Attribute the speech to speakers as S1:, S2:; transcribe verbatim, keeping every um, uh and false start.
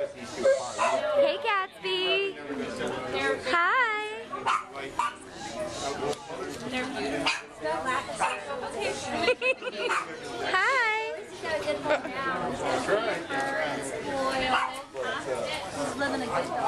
S1: Hey Gatsby. Hi.
S2: They're beautiful.
S1: Hi.
S2: He's living a good life.